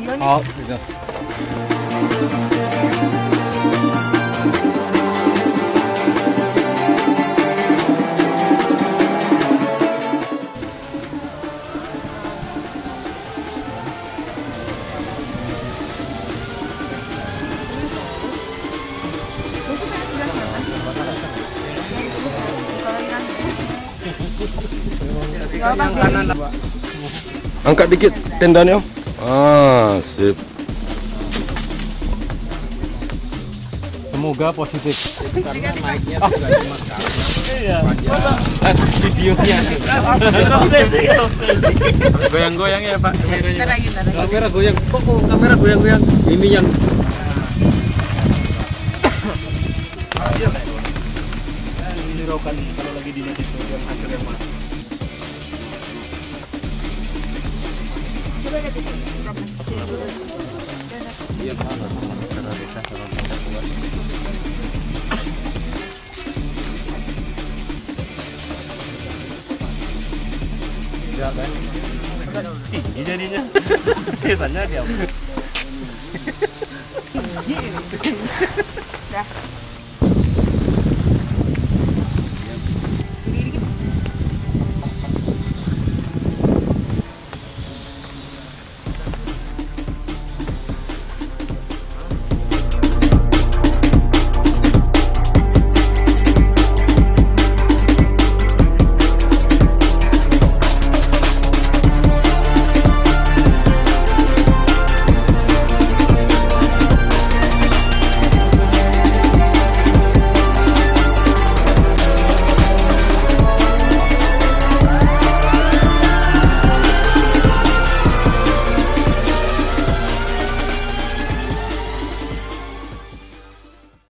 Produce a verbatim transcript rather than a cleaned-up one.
Iya nih. Oh, gitu. Yang kanan. Angkat dikit tendanya. Ah, sip. Semoga positif. Karena naiknya juga cuma sekali. Iya. Eh, videonya. Goyang-goyang ya Pak kameranya. Kamera goyang. Kok kok kamera goyang-goyang? Ini yang Ini rokan kalau lagi di net itu yang hancur yang mana? Iya mana cara desa kalau kita buat. Enggak kan? Tinggi jadinya. Biasanya dia. Udah.